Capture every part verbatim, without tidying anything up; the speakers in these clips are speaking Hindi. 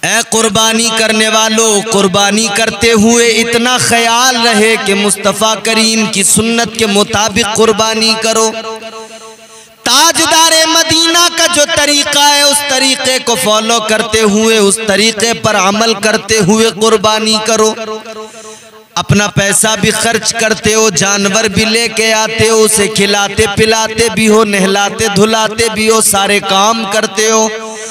ऐ कुर्बानी करने वालों, कुर्बानी करते हुए इतना ख्याल रहे कि मुस्तफ़ा करीम की सुन्नत के मुताबिक कुर्बानी करो। ताजदारे मदीना का जो तरीका है उस तरीके को फॉलो करते हुए, उस तरीके पर अमल करते हुए कुर्बानी करो। अपना पैसा भी खर्च करते हो, जानवर भी लेके आते हो, उसे खिलाते पिलाते भी हो, नहलाते धुलाते भी हो, सारे काम करते हो,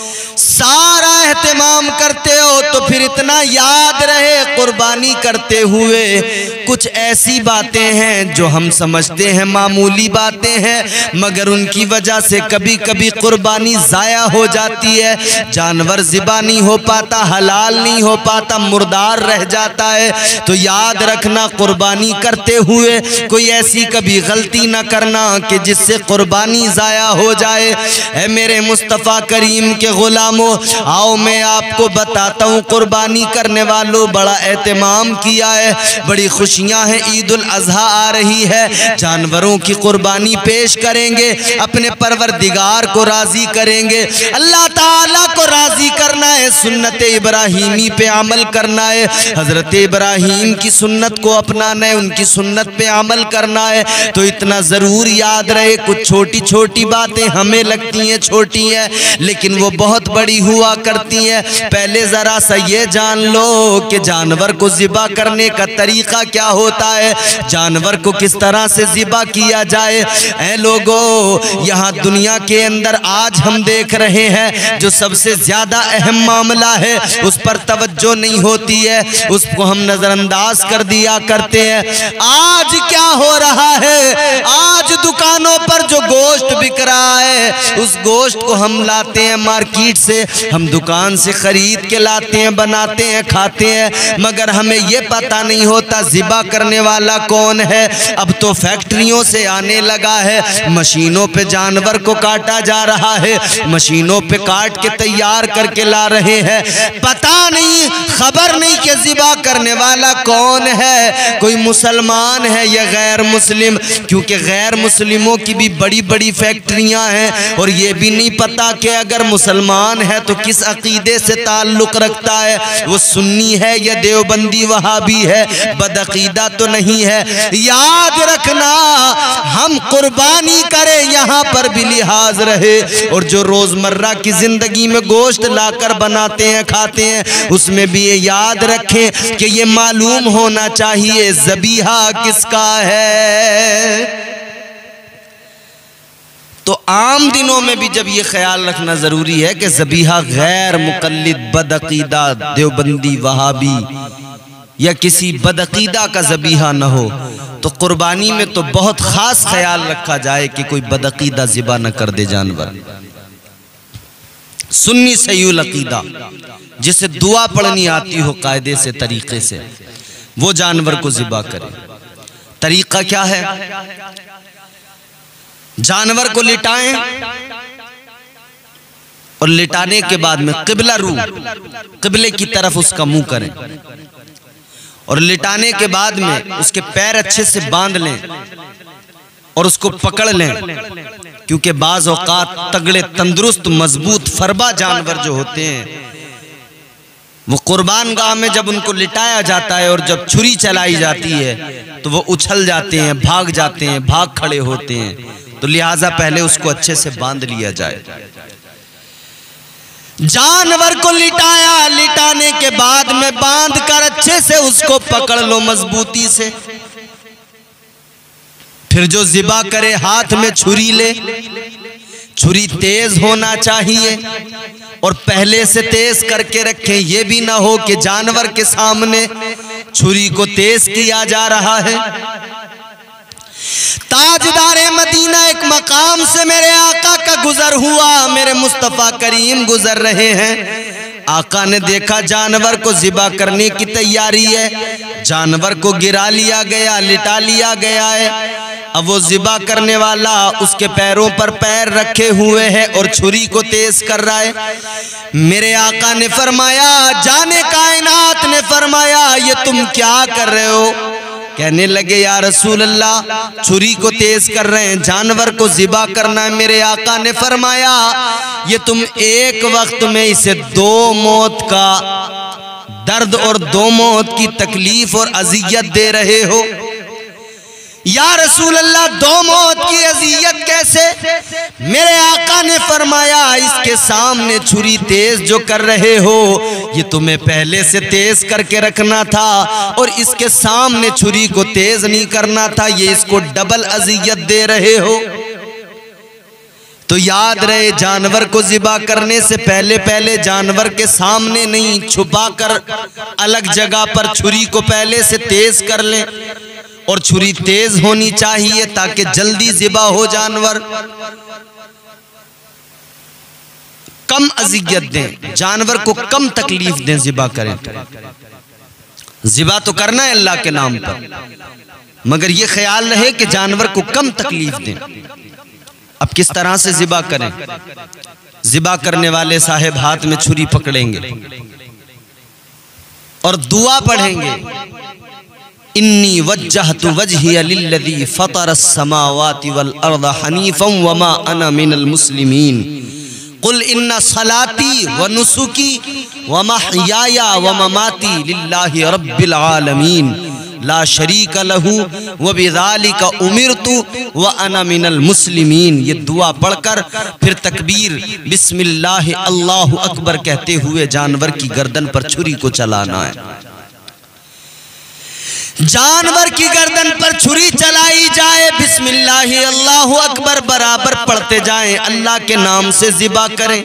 सारा एहतमाम करते हो, तो फिर इतना याद रहे कुर्बानी करते हुए कुछ ऐसी बातें हैं जो हम समझते हैं मामूली बातें हैं, मगर उनकी वजह से कभी कभी कुर्बानी जाया हो जाती है। जानवर ज़िबा नहीं हो पाता, हलाल नहीं हो पाता, मुर्दार रह जाता है। तो याद रखना, कुर्बानी करते हुए कोई ऐसी कभी गलती ना करना कि जिससे कुर्बानी जाया हो जाए। ऐ मेरे मुस्तफ़ा करीम के गुलामों, आओ मैं आपको बताता हूँ, कुर्बानी करने वालों बड़ा एहतमाम किया है, बड़ी खुशियाँ हैं। ईद उल अज़हा आ रही है, जानवरों की कुर्बानी पेश करेंगे, अपने परवरदिगार को राज़ी करेंगे। अल्लाह ताला को राज़ी करना है, सुन्नत इब्राहीमी पे अमल करना है, हज़रत इब्राहीम की सुन्नत को अपनाना है, उनकी सुन्नत पे अमल करना है। तो इतना ज़रूर याद रहे, कुछ छोटी छोटी बातें हमें लगती हैं छोटी हैं, लेकिन वो बहुत बड़ी हुआ करती हैं। पहले ज़रा सा ये जान लो कि जानवर को ज़िबा करने का तरीक़ा क्या होता है, जानवर को किस तरह से ज़िबा किया जाए। ऐ लोगों, यहाँ दुनिया के अंदर आज हम देख रहे हैं जो सबसे ज़्यादा अहम मामला है उस पर तवज्जो नहीं होती है, उसको हम नज़रअंदाज कर दिया करते हैं। आज क्या हो रहा है, आज दुकानों पर जो गोश्त बिक रहा है उस गोश्त को हम लाते हैं मार्केट से, हम दुकान से खरीद के लाते हैं, बनाते हैं, खाते हैं, मगर हमें ये पता नहीं होता ज़िबा करने वाला कौन है। अब तो फैक्ट्रियों से आने लगा है, मशीनों पे जानवर को काटा जा रहा है, मशीनों पे काट के तैयार करके ला रहे हैं, पता नहीं, खबर नहीं कि ज़िबा करने वाला कौन है, कोई मुसलमान है या गैर मुस्लिम, क्योंकि गैर मुस्लिमों की भी बड़ी बड़ी फैक्ट्रियां हैं और ये भी नहीं पता कि अगर मुसलमान है तो किस अकीदे से ताल्लुक़ रखता है, वो सुन्नी है या देवबंदी वहाबी है, बदअकीदा तो नहीं है। याद रखना, हम कुर्बानी करें यहाँ पर भी लिहाज रहे, और जो रोज़मर्रा की ज़िंदगी में गोश्त लाकर बनाते हैं खाते हैं उसमें भी ये याद रखें कि ये मालूम होना चाहिए ज़बीहा किसका है। तो आम दिनों में भी जब ये ख्याल रखना ज़रूरी है कि ज़बीहा गैर मुक़ल्लिद बदअकीदा देवबंदी वहाबी या किसी बदअकीदा का ज़बीहा न हो, तो कुर्बानी में तो बहुत ख़ास ख्याल रखा जाए कि कोई बदअकीदा ज़िबा न कर दे जानवर। सुन्नी सहीउल अकीदा, जिसे दुआ पढ़नी आती हो कायदे से तरीक़े से, वो जानवर को ज़िबा करे। तरीक़ा क्या है, जानवर को लिटाएं और लिटाने के बाद में क़िबला रू, क़िबले की तरफ उसका मुंह करें, और लिटाने के बाद में उसके पैर अच्छे से बांध लें और उसको पकड़ लें, क्योंकि बाज़ औक़ात तगड़े तंदुरुस्त मजबूत फरबा जानवर जो होते हैं वो कुर्बान गाह में जब उनको लिटाया जाता है और जब छुरी चलाई जाती है तो वो उछल जाते हैं, भाग जाते हैं, भाग खड़े होते हैं। तो लिहाजा पहले उसको अच्छे से बांध लिया जाए। जानवर को लिटाया, लिटाने के बाद में बांध कर अच्छे से उसको पकड़ लो मजबूती से। फिर जो ज़िबा करे हाथ में छुरी ले, छुरी तेज होना चाहिए और पहले से तेज करके रखें, यह भी ना हो कि जानवर के सामने छुरी को तेज किया जा रहा है। ताजदारे मदीना एक मकाम से मेरे आका का गुजर हुआ, मेरे मुस्तफ़ा करीम गुजर रहे हैं। आका ने देखा जानवर को ज़िबा करने की तैयारी है, जानवर को गिरा लिया गया, लिटा लिया गया है। अब वो ज़िबा करने वाला उसके पैरों पर पैर रखे हुए है और छुरी को तेज कर रहा है। मेरे आका ने फरमाया, जाने कायनात ने फरमाया, ये तुम क्या कर रहे हो? कहने लगे या रसूल अल्लाह, छुरी को तेज कर रहे हैं, जानवर को ज़िबा करना है। मेरे आका ने फरमाया ये तुम एक वक्त में इसे दो मौत का दर्द और दो मौत की तकलीफ और अजियत दे रहे हो। या रसूल अल्लाह, दो मौत की अजियत कैसे? मेरे आका ने फरमाया इसके सामने छुरी तेज जो कर रहे हो ये तुम्हें पहले से तेज करके रखना था और इसके सामने छुरी को तेज नहीं करना था, ये इसको डबल अजियत दे रहे हो। तो याद रहे, जानवर को ज़िबा करने से पहले पहले जानवर के सामने नहीं, छुपा कर अलग जगह पर छुरी को पहले से तेज कर लें। और छुरी तेज होनी चाहिए ताकि जल्दी ज़िबा हो जानवर। कम अजियत दें, जानवर को कम तकलीफ दें, ज़िबा करें। ज़िबा तो करना है अल्लाह के नाम पर, मगर यह ख्याल रहे कि जानवर को कम तकलीफ दें। अब किस तरह से ज़िबा करें? ज़िबा करने वाले साहेब हाथ में छुरी पकड़ेंगे और दुआ पढ़ेंगे, इन्नी वज्जहतु वजहिया लिल्लज़ी फ़तरस समावाति वल अर्द हनीफ़न वमा अना मिनल मुस्लिमीन कुल इन्ना सलाती व नुसुकी व महयाया व ममाती लिल्लाहि रब्बिल आलमीन ला शरीका लहू व बिज़ालिका उमिरतु व अना मिनल मुस्लिमीन। ये दुआ पढ़कर फिर तकबीर बिस्मिल्लाह अल्लाहु अकबर कहते हुए जानवर की गर्दन पर छुरी को चलाना है। जानवर की गर्दन पर छुरी चलाई जाए, बिस्मिल्लाह अल्लाहु अकबर बराबर पढ़ते जाएं, अल्लाह के नाम से ज़िबा करें।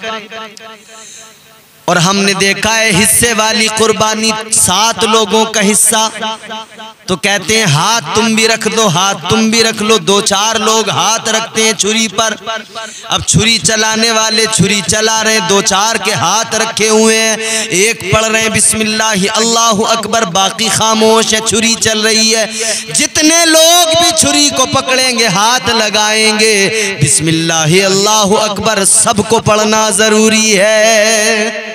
और हमने देखा है हिस्से वाली कुर्बानी सात लोगों का हिस्सा, तो कहते हैं हाथ तुम भी रख दो, हाथ तुम भी रख लो। दो चार लोग हाथ रखते हैं छुरी पर। अब छुरी चलाने वाले छुरी चला रहे हैं, दो चार के हाथ रखे हुए हैं, एक पढ़ रहे हैं बिस्मिल्लाह अल्लाहु अकबर, बाकी खामोश है, छुरी चल रही है। जितने लोग भी छुरी को पकड़ेंगे, हाथ लगाएंगे बिस्मिल्लाह अल्लाहु अकबर, सबको पढ़ना जरूरी है।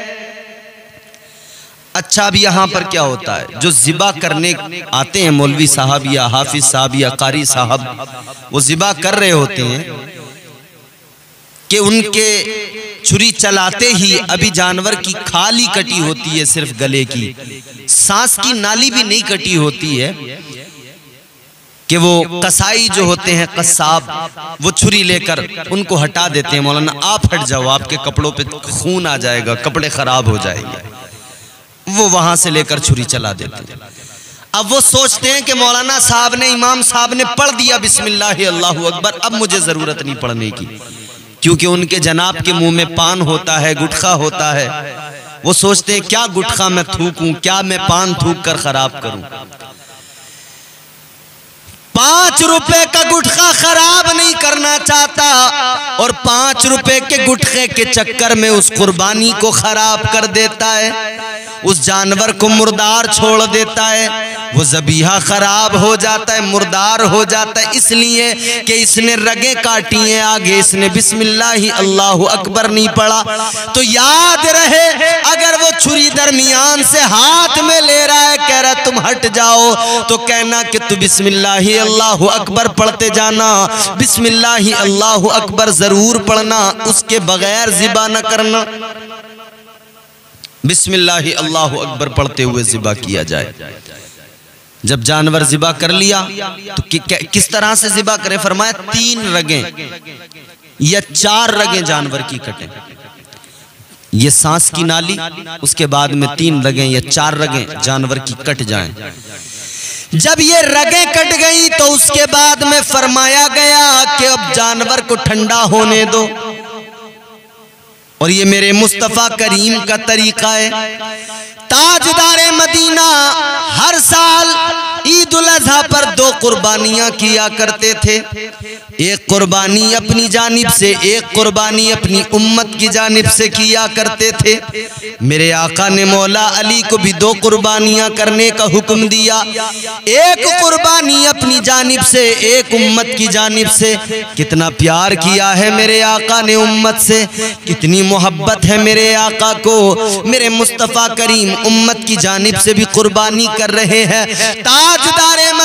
अच्छा, अब यहाँ पर क्या होता है, जो ज़िबा करने आते हैं मौलवी साहब या हाफिज साहब या कारी साहब, वो ज़िबा कर रहे होते हैं कि उनके छुरी चलाते ही अभी जानवर की खाल ही कटी होती है, सिर्फ गले की, सांस की नाली भी नहीं कटी होती है, कि वो कसाई जो होते हैं कसाब, वो छुरी लेकर उनको हटा देते हैं। मौलाना आप हट जाओ, आपके कपड़ों पे खून आ जाएगा, कपड़े खराब हो जाएंगे। वो वहां से लेकर छुरी चला देते हैं। अब वो सोचते हैं कि मौलाना साहब ने, इमाम साहब ने पढ़ दिया बिस्मिल्लाह अल्लाहु अकबर, अब मुझे जरूरत नहीं पढ़ने की, क्योंकि उनके जनाब के मुंह में पान होता है, गुटखा होता है। वो सोचते हैं क्या गुटखा मैं थूकूं, क्या मैं पान थूक कर खराब करूं। पांच रुपए का गुटखा खराब नहीं करना चाहता और पांच रुपए के गुटखे के चक्कर में उस कुर्बानी को खराब कर देता है, उस जानवर को मुर्दार छोड़ देता है, वो ज़बीहा खराब हो जाता है, मुर्दार हो जाता है, इसलिए कि इसने रगें काटी हैं आगे, इसने बिस्मिल्लाह अल्लाहु अकबर नहीं पढ़ा। तो याद रहे, अगर वो छुरी दरमियान से हाथ में ले रहा है, कह रहा तुम हट जाओ, तो कहना कि तू बिस्मिल्लाह अल्लाहु अकबर पढ़ते जाना, बिस्मिल्लाह अल्लाहु अकबर जरूर पढ़ना, उसके बगैर ज़िबा न करना। बिस्मिल्लाह अल्लाहु अकबर पढ़ते हुए ज़िबा किया जाए। जब जानवर ज़िबा कर लिया तो कि, कि, किस तरह से ज़िबा करें? फरमाया तीन रगें या चार रगें जानवर की कटें, ये सांस की नाली, उसके बाद में तीन रगें या चार रगें जानवर की कट जाएं। जब ये रगें कट गई तो उसके बाद में फरमाया गया कि अब जानवर को ठंडा होने दो। और ये मेरे मुस्तफ़ा करीम का तरीका है। ताजदारे मदीना हर साल ईद उल अज़हा पर दो कुर्बानियां किया करते थे, एक कुर्बानी अपनी जानिब से, एक कुर्बानी अपनी उम्मत की जानिब से किया करते थे। मेरे आका ने मौला अली को भी दो कुर्बानियां करने का हुक्म दिया, एक कुर्बानी अपनी जानिब से, एक उम्मत की जानिब से। कितना प्यार किया है मेरे आका ने उम्मत से, कितनी मोहब्बत है मेरे आका को। मेरे मुस्तफ़ा करीम उम्मत की जानिब से भी कुर्बानी कर रहे हैं। ताजदारे मदीना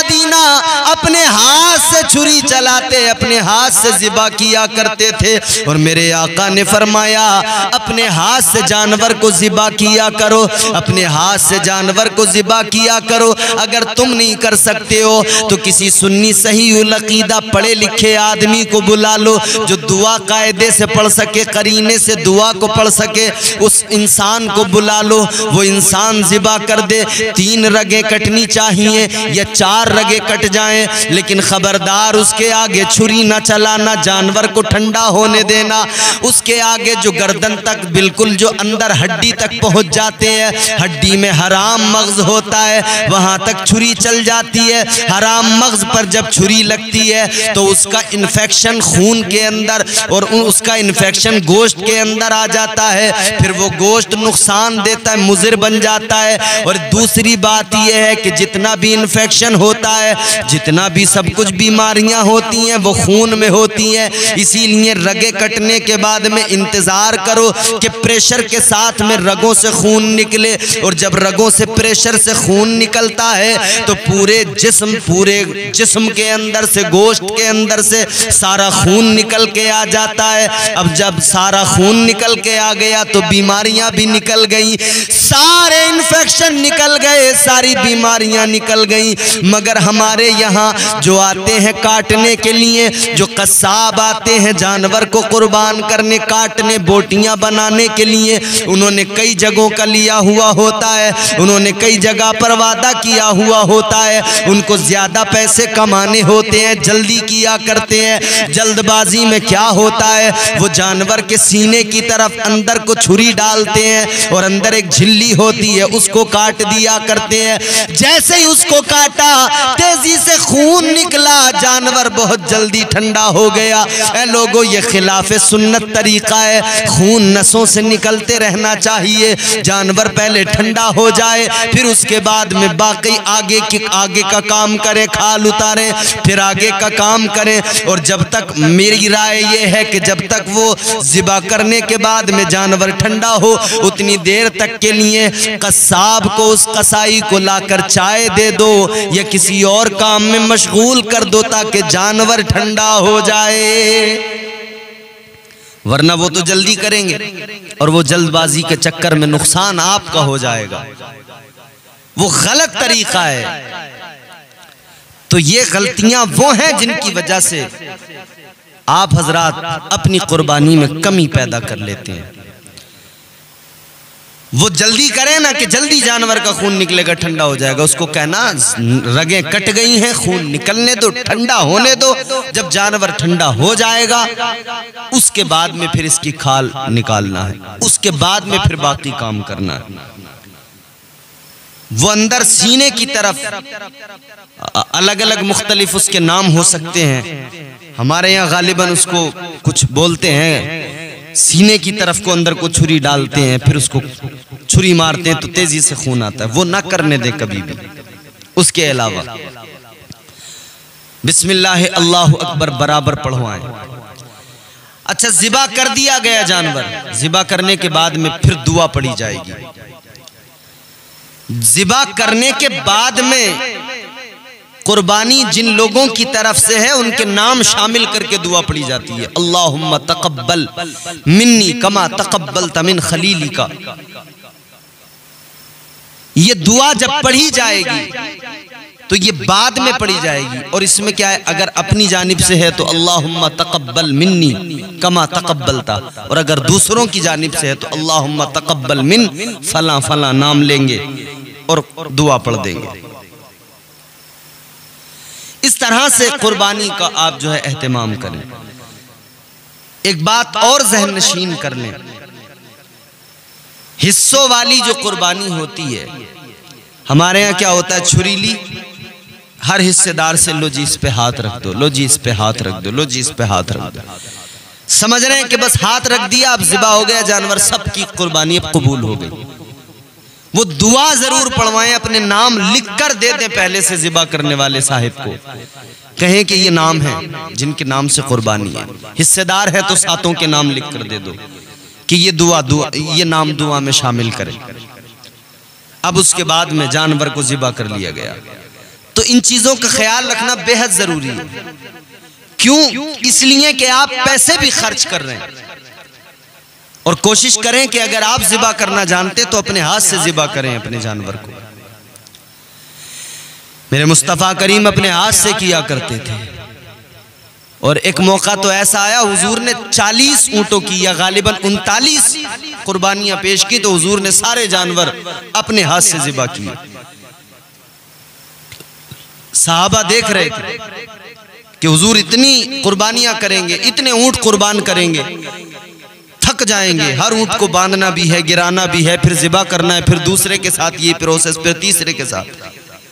अपने हाथ से छुरी चलाते, अपने हाथ से ज़िबा किया करते थे। और मेरे आका ने फरमाया अपने हाथ से जानवर को ज़िबा किया करो, अपने हाथ से जानवर को ज़िबा किया करो। अगर तुम नहीं कर सकते हो तो किसी सुन्नी सही अकीदा पढ़े लिखे आदमी को बुला लो जो दुआ कायदे से पढ़ सके, करीने से दुआ को पढ़ सके, उस इंसान को बुला लो, वो इंसान ज़िबा कर दे। तीन रगें कटनी चाहिए या चार रगें कट जाएं, लेकिन खबरदार उसके आगे छुरी न चलाना, जानवर को ठंडा होने देना। उसके आगे जो गर्दन तक बिल्कुल जो अंदर हड्डी तक पहुंच जाते हैं, हड्डी में हराम मग़ज़ होता है, वहां तक छुरी चल जाती है। हराम मग़ज़ पर जब छुरी लगती है तो उसका इन्फेक्शन खून के अंदर और उसका इन्फेक्शन गोश्त के अंदर आ जाता है, फिर वो गोश्त नुकसान देता है, मुज़िर बन जाता है। और दूसरी बात यह है कि जितना भी इन्फेक्शन होता है, जितना भी सब कुछ बीमारियां होती हैं वो खून में होती हैं। इसीलिए रगे कटने के बाद में इंतज़ार करो कि प्रेशर के साथ में रगों से खून निकले, और जब रगों से प्रेशर से खून निकलता है तो पूरे जिस्म पूरे जिस्म के अंदर से, गोश्त के अंदर से सारा खून निकल के आ जाता है। अब जब सारा खून निकल के आ गया तो बीमारियां भी निकल गई, सारे इन्फेक्शन निकल गए, सारी बीमारियां निकल गई। मगर हमारे यहाँ जो आते हैं काटने के लिए, जो कसाब आते हैं जानवर को कुर्बान करने, काटने, बोटियां बनाने के लिए, उन्होंने कई जगहों का लिया हुआ होता है, उन्होंने कई जगह पर वादा किया हुआ होता है, उनको ज्यादा पैसे कमाने होते हैं, जल्दी किया करते हैं। जल्दबाजी में क्या होता है, वो जानवर के सीने की तरफ अंदर को छुरी डालते हैं और अंदर एक झिल्ली होती है, उसको काट दिया करते हैं। जैसे ही उसको काटा तेजी से खून निकला, जानवर बहुत जल्दी ठंडा हो गया। ऐ लोगों, ये खिलाफे सुन्नत तरीका है, खून नसों से निकलते रहना चाहिए। जानवर पहले ठंडा हो जाए, फिर उसके बाद में बाकी आगे के आगे का काम करें, खाल उतारें, फिर आगे का काम करें। और जब तक, मेरी राय ये है कि जब तक वो ज़िबा करने के बाद में जानवर ठंडा हो, उतनी देर तक के लिए कसाब को, उस कसाई को लाकर चाय दे दो या किसी और काम में मशगूल कर दो ताकि जानवर ठंडा हो जाए, वरना वो तो जल्दी करेंगे और वो जल्दबाजी के चक्कर में नुकसान आपका हो जाएगा। वो गलत तरीका है। तो ये गलतियां वो हैं जिनकी वजह से आप हजरात अपनी कुर्बानी में कमी पैदा कर लेते हैं। वो जल्दी करें ना कि जल्दी जानवर का खून निकलेगा, ठंडा हो जाएगा, उसको कहना रगें कट गई हैं, खून निकलने दो, ठंडा होने दो। जब जानवर ठंडा हो जाएगा उसके बाद में फिर इसकी खाल निकालना है, उसके बाद में फिर बाकी काम करना है। वो अंदर सीने की तरफ अलग अलग मुख्तलिफ उसके नाम हो सकते हैं, हमारे यहाँ गालिबन उसको कुछ बोलते हैं, सीने की तरफ को अंदर को छुरी डालते हैं, फिर उसको छुरी मारते हैं तो तेजी से खून आता है। वो ना करने दे कभी भी। उसके अलावा बिस्मिल्लाह अल्लाहु अकबर बराबर पढ़वाएं। अच्छा, ज़िबा कर दिया गया जानवर, ज़िबा करने के बाद में फिर दुआ पढ़ी जाएगी। ज़िबा करने के बाद में कुर्बानी जिन लोगों की तरफ से है उनके नाम शामिल करके दुआ पढ़ी जाती है। अल्लाहुम्मा तक़ब्बल मिन्नी कमा तक़ब्बलत मिन खलीली का। ये दुआ जब पढ़ी जाएगी तो ये बाद में पढ़ी जाएगी। और इसमें क्या है, अगर अपनी जानिब से है तो अल्लाहुम्मा तक़ब्बल मिन्नी कमा तक़ब्बलता, और अगर दूसरों की जानिब से है तो अल्लाहुम्मा तक़ब्बल मिन फला फला नाम लेंगे और दुआ पढ़ देंगे। इस तरह से कुर्बानी का आप जो है एहतमाम करें। एक बात और ज़हन नशीन कर लें, हिस्सों वाली जो कुर्बानी होती है, हमारे यहाँ क्या होता है, छुरी ली, हर हिस्सेदार से लो जी इस पे हाथ रख दो, लो जी इस पे हाथ रख दो, लो जी इस पे हाथ रख दो। समझ रहे हैं कि बस हाथ रख दिया, अब ज़िबा हो गया जानवर, सबकी कुर्बानी अब कबूल हो गई। वो दुआ जरूर पढ़वाएं, अपने नाम लिख कर दे दें पहले से ज़िबा करने वाले साहिब को, कहें कि ये नाम है जिनके नाम से कुर्बानी है। हिस्सेदार है तो सातों के नाम लिख कर दे दो कि ये दुआ दुआ ये नाम दुआ में शामिल करें। अब उसके बाद में जानवर को ज़िबा कर लिया गया, तो इन चीज़ों का ख्याल रखना बेहद ज़रूरी है। क्यों? इसलिए कि आप पैसे भी खर्च कर रहे हैं। और कोशिश करें कि अगर आप ज़िबा करना जानते तो अपने हाथ से ज़िबा करें अपने जानवर को। मेरे मुस्तफ़ा करीम अपने हाथ से किया करते थे। और एक मौका तो ऐसा आया, हुजूर ने चालीस ऊँटों की या गालिबन उनतालीस कुर्बानियां पेश की, तो हुजूर ने सारे जानवर अपने हाथ से ज़िबा किए। सहाबा देख रहे थे कि हुजूर इतनी कुर्बानियां करेंगे, इतने ऊँट कुर्बान करेंगे, थक जाएंगे। हर ऊँट को बांधना भी है, गिराना भी है, फिर ज़िबा करना है, फिर दूसरे के साथ ये प्रोसेस, फिर तीसरे के साथ।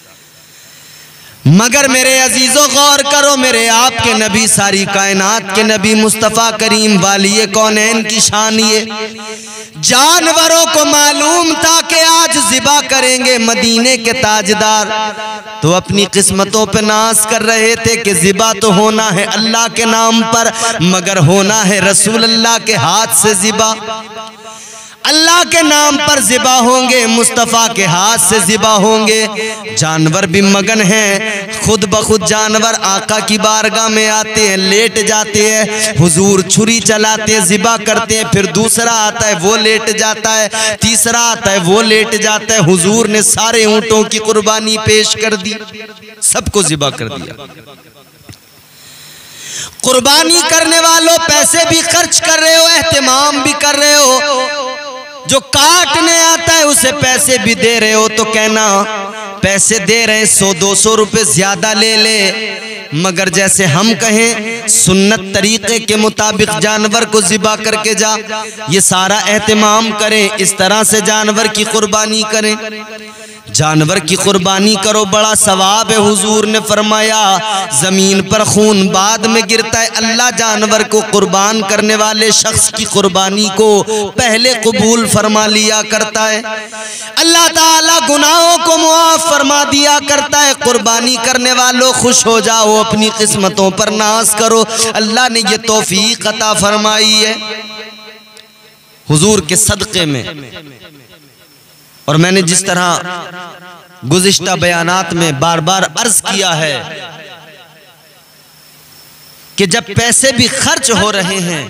मगर मेरे अजीजों गौर करो, मेरे आपके नबी, सारी कायनात के नबी मुस्तफ़ा करीम वाली कौनैन की शान ये, जानवरों को मालूम था कि आज ज़िबा करेंगे मदीने के ताजदार, तो अपनी किस्मतों पे नाज कर रहे थे कि ज़िबा तो होना है अल्लाह के नाम पर, मगर होना है रसूल अल्लाह के हाथ से ज़िबा। अल्लाह के नाम पर ज़िबा होंगे, मुस्तफ़ा के हाथ से ज़िबा होंगे। जानवर भी मगन हैं, खुद ब खुद जानवर आका की बारगाह में आते हैं, लेट जाते हैं, हुजूर छुरी चलाते हैं, ज़िबा करते हैं, फिर दूसरा आता है वो लेट जाता है, तीसरा आता है वो लेट जाता है। हुजूर ने सारे ऊँटों की कुर्बानी पेश कर दी, सबको ज़िबा कर दिया। कुर्बानी करने वालों, पैसे भी खर्च कर रहे हो, एहतिमाम भी कर रहे हो, जो काटने आता है उसे पैसे भी दे रहे हो, तो कहना पैसे दे रहे हैं, सौ दो सौ रुपये ज्यादा ले ले, मगर जैसे हम कहें सुन्नत तरीके के मुताबिक जानवर को ज़िबा करके जा, ये सारा एहतिमाम करें, इस तरह से जानवर की कुर्बानी करें। जानवर की कुर्बानी करो, बड़ा सवाब है। हुजूर ने फरमाया जमीन पर खून बाद में गिरता है, अल्लाह जानवर को कुर्बान करने वाले शख्स की कुर्बानी को पहले कबूल फरमा लिया करता है। अल्लाह ताला गुनाहों को मुआफ फरमा दिया करता है। कुर्बानी करने वालों खुश हो जाओ, अपनी किस्मतों पर नाज करो, अल्लाह ने ये तौफीक अता फरमाई है हुजूर के सदक़े में। और मैंने जिस तरह गुज़िश्ता बयानात में बार बार अर्ज किया है कि जब पैसे भी खर्च हो रहे हैं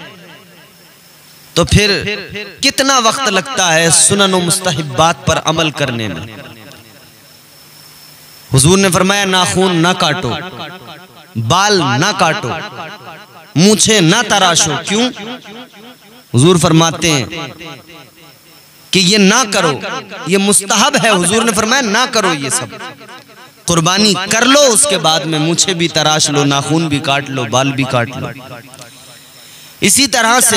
तो फिर कितना वक्त लगता है सुनन व मुस्तहिब्बात पर अमल करने में। हुजूर ने फरमाया नाखून ना काटो, बाल ना काटो, मूछें ना तराशो। क्यों? हुजूर फरमाते हैं कि ये ना करो, ये मुस्तहब है। हुजूर ने फरमाया ना करो ये सब, कुर्बानी कर लो, उसके बाद में मूछें भी तराश लो, नाखून भी काट लो, बाल भी काट लो। इसी तरह से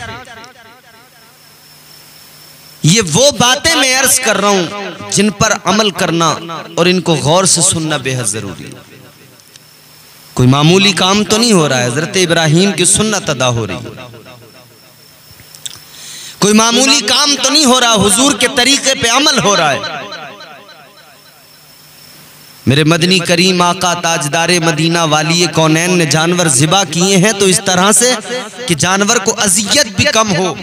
ये वो बातें मैं अर्ज कर रहा हूं जिन पर अमल करना और इनको गौर से सुनना बेहद जरूरी है। कोई मामूली काम तो नहीं हो रहा है, हज़रत इब्राहीम की सुन्नत अदा हो रही है। कोई मामूली काम तो नहीं हो रहा, हुजूर के तरीके पे अमल हो रहा है। मेरे मदनी करीम आका ताजदारे मदीना वाली कौनैन ने जानवर ज़िबा किए हैं तो इस तरह से कि जानवर को अजियत भी कम हो।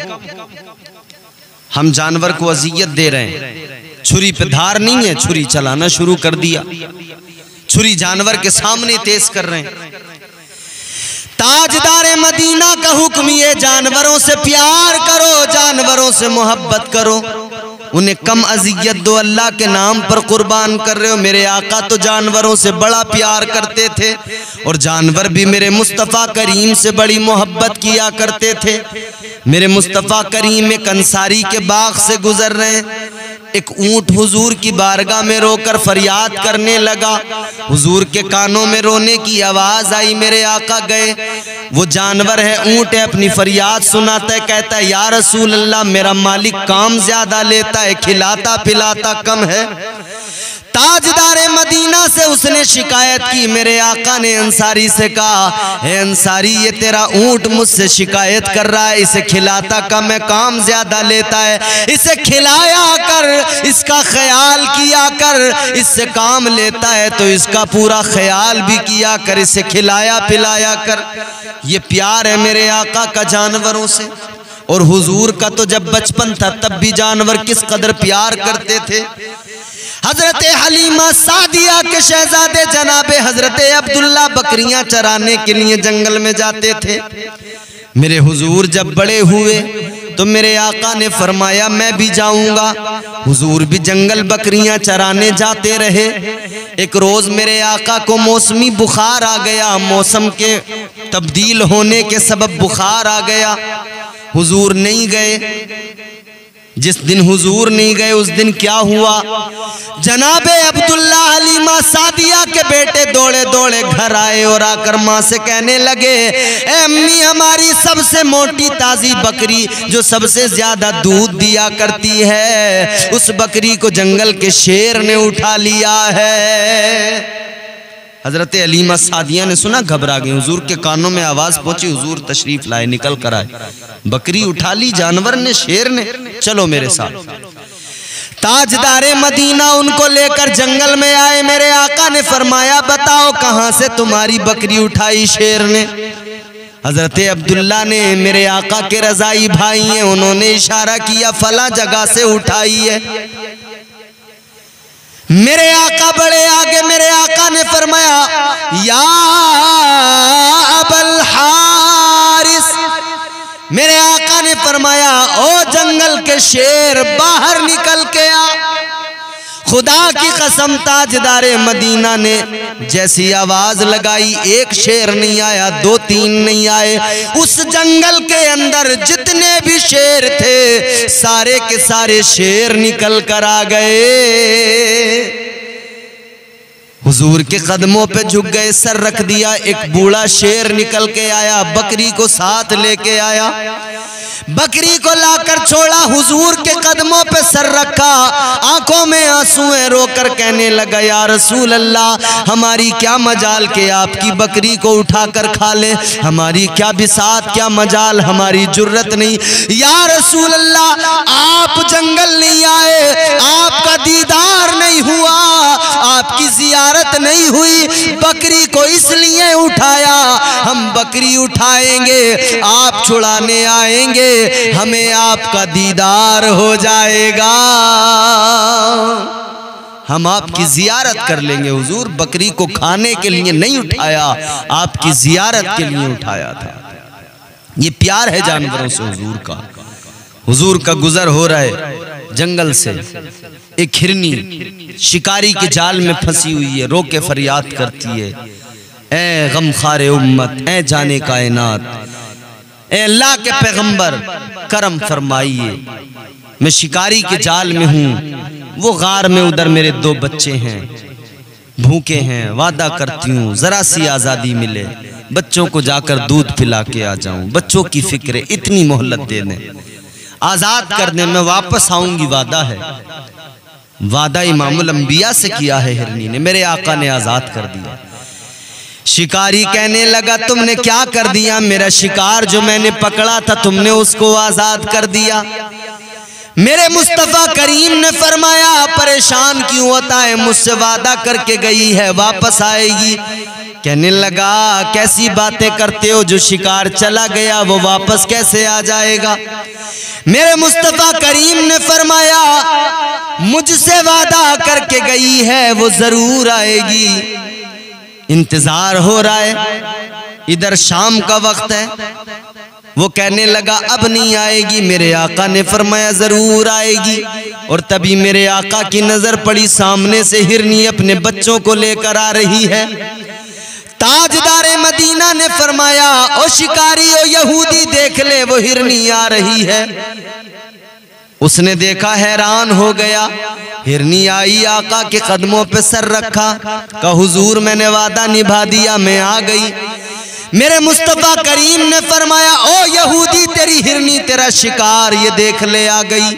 हम जानवर को अजियत दे रहे हैं, छुरी पे धार नहीं है, छुरी चलाना शुरू कर दिया, छुरी जानवर के सामने तेज कर रहे हैं। ताजदारे मदीना का हुक्म ये, जानवरों से प्यार करो, जानवरों से मोहब्बत करो, उन्हें कम अजियत दो। अल्लाह के नाम पर कुर्बान कर रहे हो। मेरे आका तो जानवरों से बड़ा प्यार करते थे और जानवर भी मेरे मुस्तफ़ा करीम से बड़ी मोहब्बत किया करते थे। मेरे मुस्तफ़ा करीम एक अंसारी के बाग से गुजर रहे हैं, एक ऊंट हुजूर की बारगाह में रोकर फरियाद करने लगा। हुजूर के कानों में रोने की आवाज आई, मेरे आका गए, वो जानवर है, ऊंट है, अपनी फरियाद सुनाता है, कहता है या रसूल अल्लाह, मेरा मालिक काम ज्यादा लेता है, खिलाता पिलाता कम है। ताजदारे मदीना से उसने शिकायत की। मेरे आका ने अंसारी से कहा, हे अंसारी, ये तेरा ऊंट मुझसे शिकायत कर रहा है, इसे खिलाता कम है, काम ज्यादा लेता है, इसे खिलाया कर, इसका ख्याल किया कर, इससे काम लेता है तो इसका पूरा ख्याल भी किया कर, इसे खिलाया पिलाया कर। ये प्यार है मेरे आका का जानवरों से। और हुजूर का तो जब बचपन था तब भी जानवर किस कदर प्यार करते थे। हजरत हलीमा सादिया के शहजादे जनाबे हजरत अब्दुल्ला बकरियां चराने के लिए जंगल में जाते थे। मेरे हुजूर जब बड़े हुए तो मेरे आका ने फरमाया मैं भी जाऊंगा। हुजूर भी जंगल बकरियां चराने जाते रहे। एक रोज मेरे आका को मौसमी बुखार आ गया, मौसम के तब्दील होने के सबब बुखार आ गया। हुजूर नहीं गए। जिस दिन हुजूर नहीं गए उस दिन क्या हुआ, जनाबे अब्दुल्ला हलीमा सादिया के बेटे दौड़े दौड़े घर आए और आकर माँ से कहने लगे, ए अम्मी, हमारी सबसे मोटी ताजी बकरी जो सबसे ज्यादा दूध दिया करती है, उस बकरी को जंगल के शेर ने उठा लिया है। हजरत हलीमा सादिया ने सुना, घबरा गई। हुजूर के कानों में आवाज पहुंची, हुजूर तशरीफ लाए, निकल कर आए। बकरी उठा ली जानवर ने, शेर ने। चलो मेरे साथ। ताजदारे मदीना उनको लेकर जंगल में आए। मेरे आका ने फरमाया, बताओ कहां से तुम्हारी बकरी उठाई शेर ने। हजरत अब्दुल्ला ने, मेरे आका के रजाई भाई हैं, उन्होंने इशारा किया फला जगह से उठाई है। मेरे आका बड़े आगे, मेरे आका ने फरमाया, या अबल हारिस, मेरे आका ने फरमाया, ओ जंगल के शेर बाहर निकल के आ। खुदा की कसम ताजदारे मदीना ने जैसी आवाज लगाई, एक शेर नहीं आया, दो तीन नहीं आए। उस जंगल के अंदर जितने भी शेर थे सारे के सारे शेर निकल कर आ गए। हुजूर के कदमों पे झुक गए, सर रख दिया। एक बूढ़ा शेर निकल के आया, बकरी को साथ लेके आया। बकरी को लाकर छोड़ा, हुजूर के कदमों पे सर रखा, आंखों में आंसुएं रोकर कहने लगा, या रसूल अल्लाह, हमारी क्या मजाल के आपकी बकरी को उठाकर खा ले, हमारी क्या बिसात, क्या मजाल, हमारी जुर्रत नहीं। या रसूल अल्लाह, आप जंगल नहीं आए, आपका दीदार नहीं हुआ, आपकी जियारत नहीं हुई, बकरी को इसलिए उठाया, हम बकरी उठाएंगे, आप छुड़ाने आएंगे, हमें आपका दीदार हो जाएगा, हम आपकी जियारत कर लेंगे। हुजूर बकरी को खाने के लिए नहीं उठाया, आपकी जियारत के लिए उठाया था। ये प्यार है जानवरों से हुजूर का। हुजूर का गुजर हो रहा है जंगल से, एक हिरनी शिकारी के जाल में फंसी हुई है, रो के फरियाद करती है, ए गमखारे उम्मत, ए जाने कायनात, ए अल्लाह के पैगंबर, करम फरमाइए, मैं शिकारी के जाल में हूँ, वो गार में उधर मेरे दो बच्चे हैं, भूखे हैं, वादा करती हूँ जरा सी आज़ादी मिले, बच्चों को जाकर दूध पिला के आ जाऊं, बच्चों की फिक्र, इतनी मोहलत दे दें, आज़ाद कर दें, मैं वापस आऊंगी, वादा है। वादा इमामुल अंबिया से किया है हिरनी ने, मेरे आका ने आज़ाद कर दिया। शिकारी कहने लगा, तुमने क्या कर दिया, मेरा शिकार जो मैंने पकड़ा था तुमने उसको आजाद कर दिया। मेरे मुस्तफा करीम ने फरमाया, परेशान क्यों होता है, मुझसे वादा करके गई है वापस आएगी। कहने लगा, कैसी बातें करते हो, जो शिकार चला गया वो वापस कैसे आ जाएगा। मेरे मुस्तफा करीम ने फरमाया, मुझसे वादा करके गई है वो जरूर आएगी, इंतजार हो रहा है, इधर शाम का वक्त है। वो कहने लगा, अब नहीं आएगी। मेरे आका ने फरमाया, जरूर आएगी। और तभी मेरे आका की नजर पड़ी, सामने से हिरनी अपने बच्चों को लेकर आ रही है। ताजदारे मदीना ने फरमाया, ओ शिकारी, ओ यहूदी, देख ले वो हिरनी आ रही है। उसने देखा, हैरान हो गया। हिरनी आई, आका के कदमों पे सर रखा, कहा, हुजूर मैंने वादा निभा दिया, मैं आ गई। मेरे मुस्तफा करीम ने फरमाया, ओ यहूदी, तेरी हिरनी, तेरा शिकार, ये देख ले आ गई।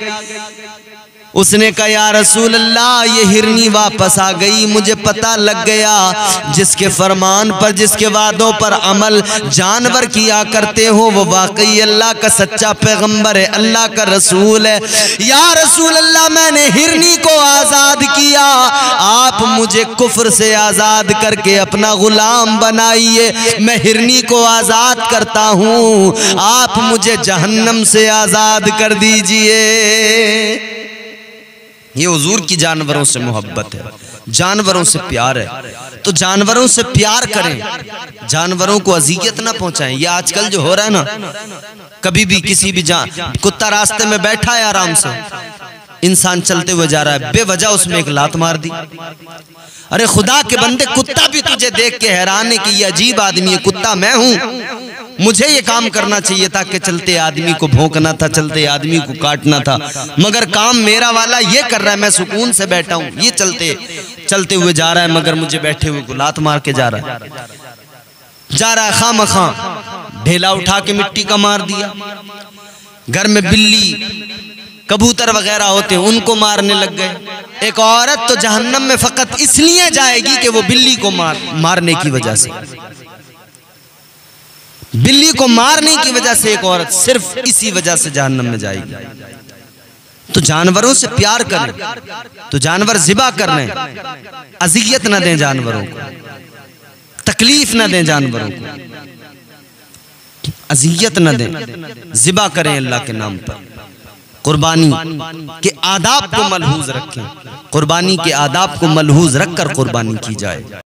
उसने कहा, या रसूल अल्लाह, ये हिरनी वापस आ गई, मुझे पता लग गया जिसके फरमान पर, जिसके वादों पर अमल जानवर किया करते हो वो वाकई अल्लाह का सच्चा पैगंबर है, अल्लाह का रसूल है। या रसूल अल्लाह, मैंने हिरनी को आजाद किया, आप मुझे कुफ्र से आजाद करके अपना गुलाम बनाइए, मैं हिरनी को आजाद करता हूँ, आप मुझे जहन्नम से आजाद कर दीजिए। ये हुजूर की जानवरों से मोहब्बत है, जानवरों से प्यार है। तो जानवरों से प्यार करें, जानवरों को अजियत ना पहुंचाएं। ये आजकल जो हो रहा है ना, कभी भी किसी भी जान, कुत्ता रास्ते में बैठा है आराम से, इंसान चलते हुए जा रहा है, बेवजह उसमें एक लात मार दी। अरे खुदा के बंदे, कुत्ता भी तुझे देख के हैरान है कि ये अजीब आदमी है, कुत्ता मैं हूं, मुझे ये काम करना चाहिए था कि चलते आदमी को भौंकना था, चलते आदमी को काटना था, मगर काम मेरा वाला ये कर रहा है, मैं सुकून से बैठा हूं, ये चलते चलते हुए जा रहा है, मगर मुझे बैठे हुए को लात मार के जा रहा है, जा रहा है खामखा, ढेला उठा के मिट्टी का मार दिया। घर में बिल्ली कबूतर वगैरह होते हैं, उनको मारने लग गए। एक औरत तो जहन्नम में फकत इसलिए जाएगी कि वो बिल्ली को मार मारने की वजह से, बिल्ली को मारने की वजह से एक औरत सिर्फ इसी वजह से जहन्नम में जाएगी। तो जानवरों से प्यार करें, तो जानवर ज़िबा करने, अजियत न दें जानवरों को, तकलीफ न दें जानवरों को, अजियत न दें, ज़िबा करें अल्लाह के नाम पर। कुर्बानी के आदाब को मलहूज रखें, कुर्बानी के आदाब को मलहूज रखकर कुर्बानी की जाए।